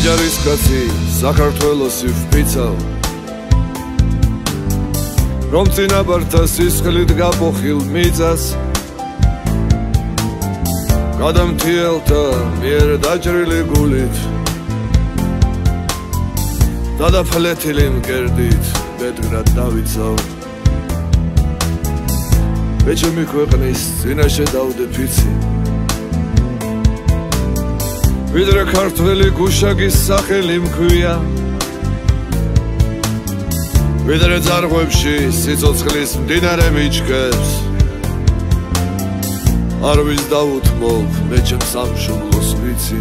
ჯარისკაცი საქართველოსი ვფიცავ რომ წინაპართა სისხლით გაპოხილ მიწას გადამთიელთა მიერ დაჭრილი გულით დადაფლეთილი მკერდით ბედგრად დავიცავ მეჩემი ქვეყნის წინაშე დავდე ფიცი ვიდრე ქართველი გუშაგის სახელი მქვია ვიდრე ძარღვებში სიცოცხლის მდინარე მიჩქებს არ ვის დავუთმობ მე ჩემ სამშობლოს ვიცი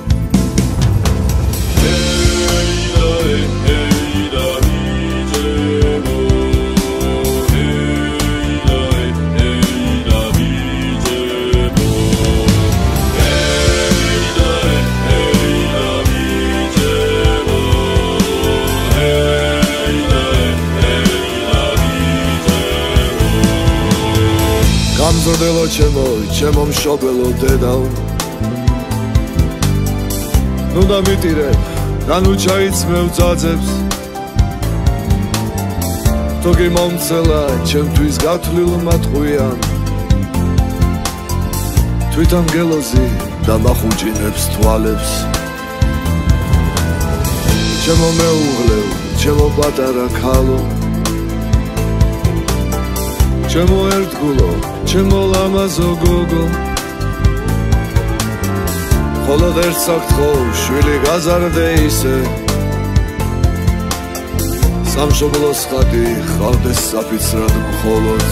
გამზრდელო ჩემო მშობელო დედაო ნუ დამიტირებ და ნუ ჩაიცმევ ძაძებს თუ გიმომცელა ჩემთვის გათვლილმა ტყვიამ თვითონ გელოზი და მახუჭინებს თვალებს ჩემო მეუღლევ ჩემო პატარა ქალო ჩემო ერთგულო ჩემო ლამაზო გოგო მხოლოდ ერთ საფრთხო შვილი გაზარდე ისე სამშობლოს ხატი ხავდეს საფიცრად მხოლოდ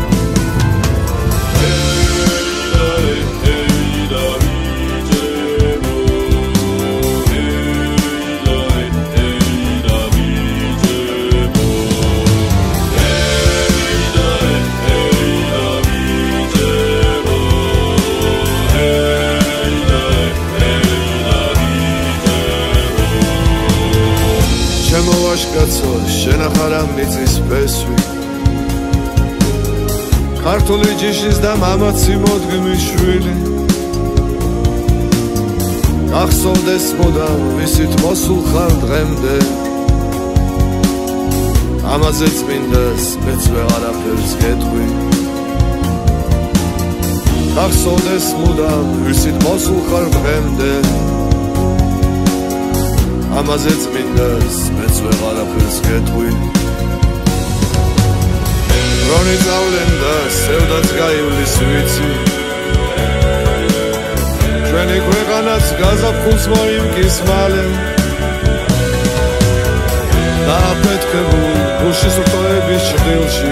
ჩემო ვაჟკაცო შენ ახარ ამ მიწის ფესვი ქართული ჯიშის და მამაცი მოდგმის შვილი გახსოვდეს მოდამ ვისით მოსულ ხარ დღემდე ამაზე წმინდას მეც ვეღარაფერს გეტყვი გახსოვდეს მოდამ ვისით მოსულ ხარ დღემდე ამაზე წმინდას მეც ვეღარაფერს გეტყვი რონი წავლენ და სევდაც გაივლის ვიცი ჩვენი ქვეყანაც გაზაფხულს მოიმკის მალე დააფეთქებულ გუშის რტოების ჭრილში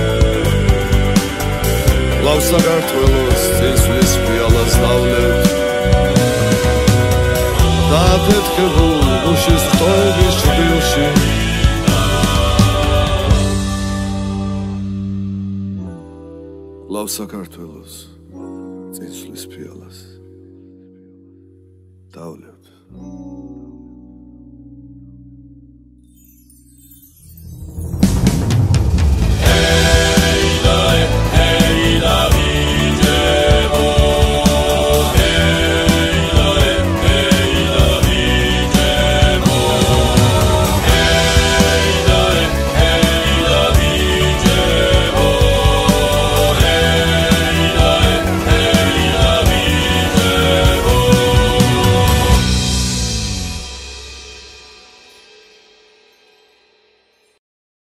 ლავ საქართველოს წინსვლის ფიალას დავლებთ დააფეთქებულ გუშის რტოების ჭრილში ლავ საქართველოს წინსვლის ფიალას დავლებთ